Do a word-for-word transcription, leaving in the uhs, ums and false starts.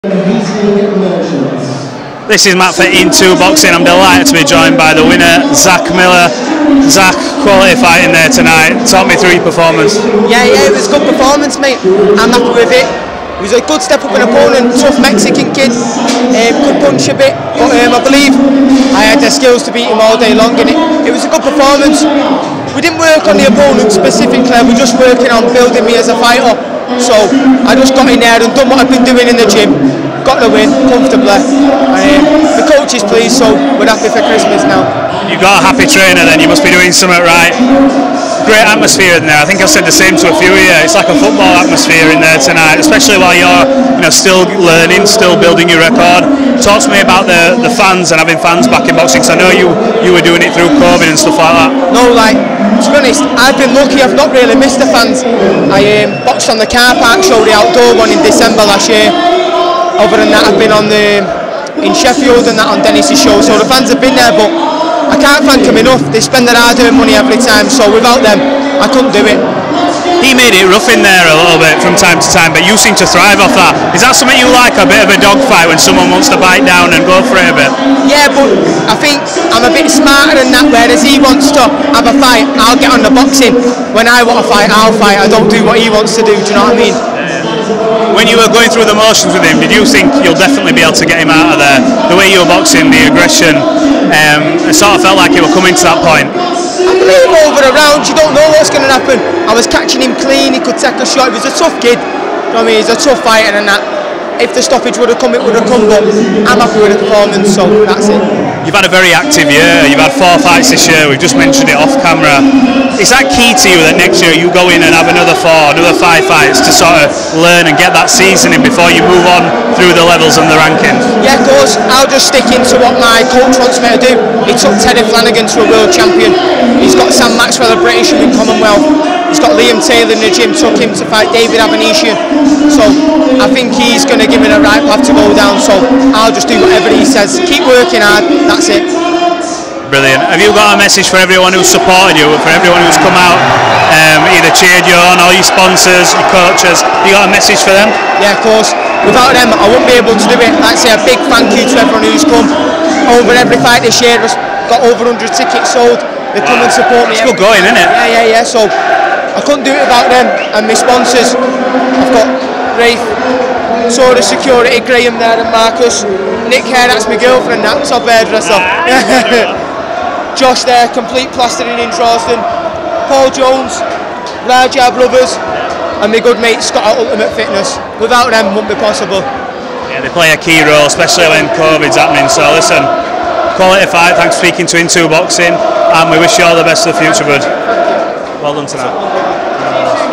This is Matt for Into Boxing. I'm delighted to be joined by the winner, Zach Miller. Zach, quality fighting there tonight. Talk me through your performance. Yeah, yeah, it was a good performance, mate. I'm happy with it. It was a good step up an opponent, tough Mexican kid. Um, could punch a bit, but um, I believe I had the skills to beat him all day long, and it, it was a good performance. We didn't work on the opponent specifically, we were just working on building me as a fighter. So I just got in there and done what I've been doing in the gym. Got the win comfortably. And, um, the coach is pleased, so we're happy for Christmas now. You've got a happy trainer then, you must be doing something right. Great atmosphere in there. I think I've said the same to a few of you. It's like a football atmosphere in there tonight, especially while you're you know, still learning, still building your record. Talk to me about the, the fans and having fans back in boxing, because I know you, you were doing it through COVID and stuff like that. No, like, to be honest, I've been lucky. I've not really missed the fans. I um, boxed on the car park show, the outdoor one in December last year. Other than that, I've been on the in Sheffield and that on Dennis's show, so the fans have been there, but I can't thank them enough. They spend their hard-earned money every time, so without them, I couldn't do it. He made it rough in there a little bit from time to time, but you seem to thrive off that. Is that something you like, a bit of a dogfight when someone wants to bite down and go for it a bit? Yeah, but I think I'm a bit smarter than that, whereas he wants to have a fight, I'll get on the boxing. When I want to fight, I'll fight. I don't do what he wants to do, do you know what I mean? When you were going through the motions with him, did you think you'll definitely be able to get him out of there? The way you were boxing, the aggression, um, it sort of felt like you were coming to that point. I believe over the round, you don't know what's going to happen. I was catching him clean, he could take a shot. He was a tough kid, you know what I mean? He's a tough fighter and that. If the stoppage would have come, it would have come, but I'm happy with the performance, so that's it. You've had a very active year, you've had four fights this year, we've just mentioned it off camera. Is that key to you that next year you go in and have another four, another five fights to sort of learn and get that seasoning before you move on through the levels and the rankings? Yeah, of course. I'll just stick into what my coach wants me to do. He took Teddy Flanagan to a world champion. He's got Sam Maxwell, a British in Commonwealth. He's got Liam Taylor in the gym, took him to fight David Abanesian. So I think he's going to give me the right path to go down. So I'll just do whatever he says. Keep working hard, that's it. Brilliant. Have you got a message for everyone who's supported you, for everyone who's come out, um, either cheered you on, all your sponsors, your coaches? Have you got a message for them? Yeah, of course. Without them, I wouldn't be able to do it. I'd say a big thank you to everyone who's come. Over every fight this year, has got over one hundred tickets sold. They come and support me. It's good going, isn't it? Yeah, yeah, yeah. So I couldn't do it without them and my sponsors. I've got Rafe, Soda Security, Graham there and Marcus. Nick here, that's my girlfriend, that's top hairdresser. Josh there, Complete Plastering in Charleston. Paul Jones, Raja Brothers, and my good mate Scott at Ultimate Fitness. Without them, wouldn't be possible. Yeah, they play a key role, especially when COVID's happening. So listen, quality fight, thanks for speaking to Into Boxing, and we wish you all the best for the future, bud. Well done tonight.